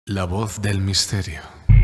La voz del misterio.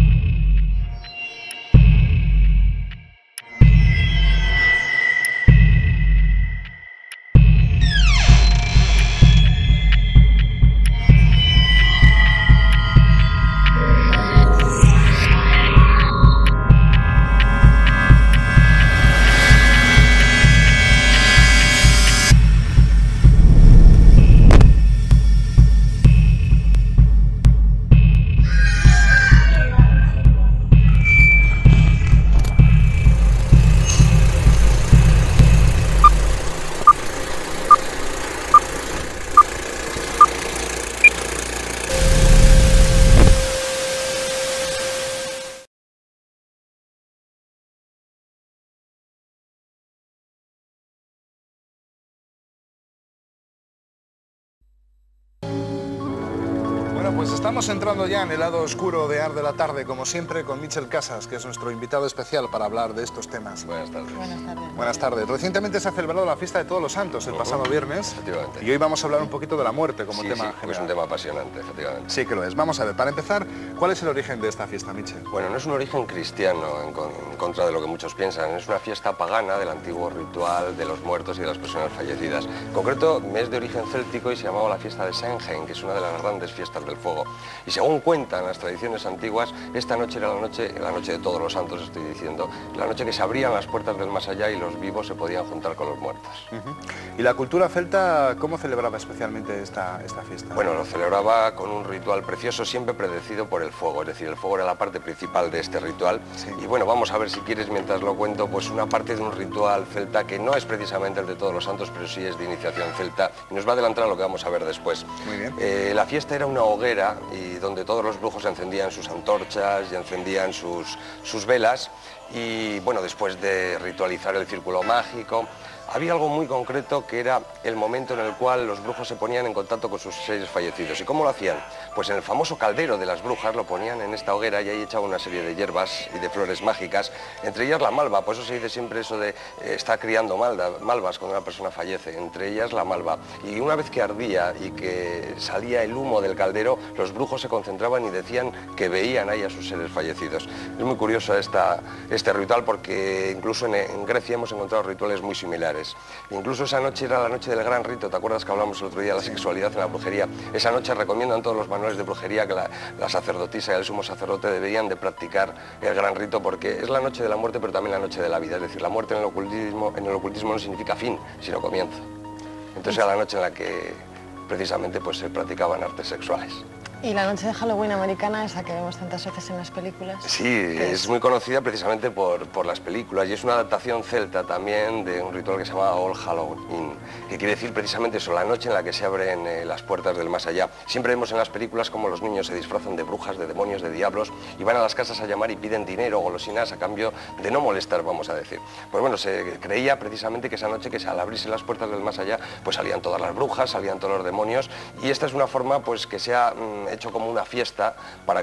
Pues estamos entrando ya en el lado oscuro de Ar de la Tarde, como siempre, con Michel Casas, que es nuestro invitado especial para hablar de estos temas. Buenas tardes. Buenas tardes. Buenas tardes. Recientemente se ha celebrado la fiesta de Todos los Santos, el pasado viernes. Efectivamente. Y hoy vamos a hablar un poquito de la muerte como tema general. Es un tema apasionante, efectivamente. Sí que lo es. Vamos a ver, para empezar, ¿cuál es el origen de esta fiesta, Michel? Bueno, no es un origen cristiano, en contra de lo que muchos piensan. Es una fiesta pagana del antiguo ritual de los muertos y de las personas fallecidas. En concreto, es de origen céltico y se llamaba la fiesta de Samhain, que es una de las grandes fiestas del fuego. Y según cuentan las tradiciones antiguas, esta noche era la noche de Todos los Santos, estoy diciendo, la noche que se abrían las puertas del más allá y los vivos se podían juntar con los muertos. ¿Y la cultura celta cómo celebraba especialmente esta fiesta? Bueno, lo celebraba con un ritual precioso, siempre predecido por el fuego, es decir, el fuego era la parte principal de este ritual. Sí. Y bueno, vamos a ver si quieres, mientras lo cuento, pues una parte de un ritual celta que no es precisamente el de Todos los Santos, pero sí es de iniciación celta, y nos va a adelantar a lo que vamos a ver después. Muy bien. La fiesta era una hoguera y donde todos los brujos encendían sus antorchas y encendían sus velas, y bueno, después de ritualizar el círculo mágico, había algo muy concreto que era el momento en el cual los brujos se ponían en contacto con sus seres fallecidos. ¿Y cómo lo hacían? Pues en el famoso caldero de las brujas lo ponían en esta hoguera y ahí echaban una serie de hierbas y de flores mágicas, entre ellas la malva. Por eso se dice siempre eso de está criando malvas cuando una persona fallece, entre ellas la malva. Y una vez que ardía y que salía el humo del caldero, los brujos se concentraban y decían que veían ahí a sus seres fallecidos. Es muy curioso este ritual porque incluso en Grecia hemos encontrado rituales muy similares. Incluso esa noche era la noche del gran rito, ¿te acuerdas que hablamos el otro día de la sexualidad en la brujería? Esa noche recomiendan todos los manuales de brujería que la sacerdotisa y el sumo sacerdote deberían de practicar el gran rito porque es la noche de la muerte pero también la noche de la vida, es decir, la muerte en el ocultismo no significa fin, sino comienzo. Entonces era la noche en la que precisamente pues, se practicaban artes sexuales. ¿Y la noche de Halloween americana, esa que vemos tantas veces en las películas? Sí, es muy conocida precisamente por las películas y es una adaptación celta también de un ritual que se llama All Halloween, que quiere decir precisamente eso, la noche en la que se abren las puertas del más allá. Siempre vemos en las películas cómo los niños se disfrazan de brujas, de demonios, de diablos y van a las casas a llamar y piden dinero o golosinas a cambio de no molestar, vamos a decir. Pues bueno, se creía precisamente que esa noche que al abrirse las puertas del más allá, pues salían todas las brujas, salían todos los demonios y esta es una forma pues que se ha hecho como una fiesta para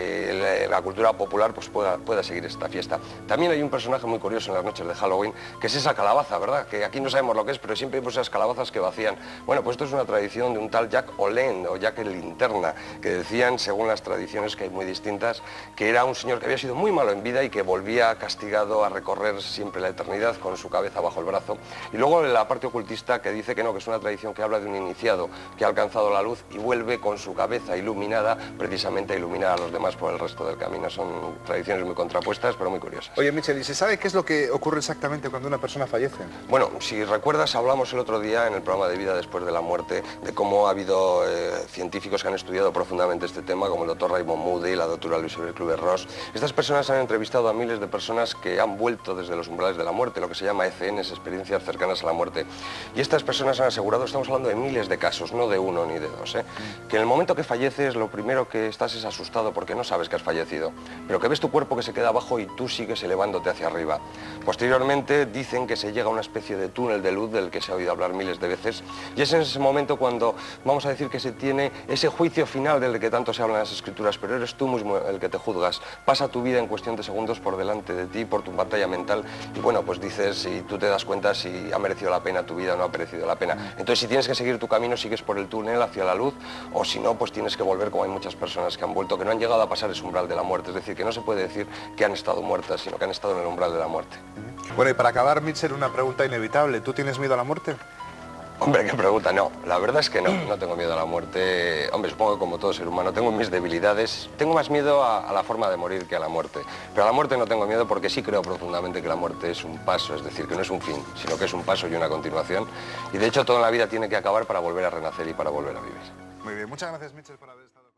que la cultura popular pues pueda seguir esta fiesta. También hay un personaje muy curioso en las noches de Halloween, que es esa calabaza, ¿verdad? Que aquí no sabemos lo que es, pero siempre vemos esas calabazas que vacían. Bueno, pues esto es una tradición de un tal Jack O'Lane, o Jack el Linterna, que decían, según las tradiciones que hay muy distintas, que era un señor que había sido muy malo en vida y que volvía castigado a recorrer siempre la eternidad con su cabeza bajo el brazo. Y luego la parte ocultista que dice que no, que es una tradición que habla de un iniciado que ha alcanzado la luz y vuelve con su cabeza iluminada precisamente a iluminar a los demás por el resto del camino. Son tradiciones muy contrapuestas, pero muy curiosas. Oye, Michel, ¿y se sabe qué es lo que ocurre exactamente cuando una persona fallece? Bueno, si recuerdas, hablamos el otro día en el programa de Vida después de la muerte de cómo ha habido científicos que han estudiado profundamente este tema, como el doctor Raymond Moody, la doctora Luis-Isabel Kluber-Ross. Estas personas han entrevistado a miles de personas que han vuelto desde los umbrales de la muerte, lo que se llama ECNs, experiencias cercanas a la muerte. Y estas personas han asegurado, estamos hablando de miles de casos, no de uno ni de dos, que en el momento que falleces, lo primero que estás es asustado porque no sabes que has fallecido, pero que ves tu cuerpo que se queda abajo y tú sigues elevándote hacia arriba. Posteriormente dicen que se llega a una especie de túnel de luz del que se ha oído hablar miles de veces y es en ese momento cuando vamos a decir que se tiene ese juicio final del que tanto se habla en las escrituras, pero eres tú mismo el que te juzgas. Pasa tu vida en cuestión de segundos por delante de ti, por tu pantalla mental y bueno, pues dices y tú te das cuenta si ha merecido la pena tu vida o no ha merecido la pena. Entonces si tienes que seguir tu camino, sigues por el túnel hacia la luz o si no, pues tienes que volver volver, como hay muchas personas que han vuelto, que no han llegado a pasar ese umbral de la muerte. Es decir, que no se puede decir que han estado muertas, sino que han estado en el umbral de la muerte. Bueno, y para acabar, Mitchell, una pregunta inevitable. ¿Tú tienes miedo a la muerte? Hombre, qué pregunta, no. La verdad es que no tengo miedo a la muerte. Hombre, supongo que como todo ser humano tengo mis debilidades. Tengo más miedo a la forma de morir que a la muerte. Pero a la muerte no tengo miedo porque sí creo profundamente que la muerte es un paso, es decir, que no es un fin, sino que es un paso y una continuación. Y de hecho, toda la vida tiene que acabar para volver a renacer y para volver a vivir. Muy bien, muchas gracias, Mitchell, por haber estado...